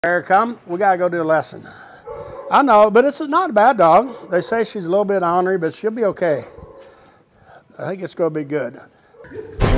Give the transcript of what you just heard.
Here, come. We gotta go do a lesson. I know, but it's not a bad dog. They say she's a little bit ornery, but she'll be okay. I think it's gonna be good.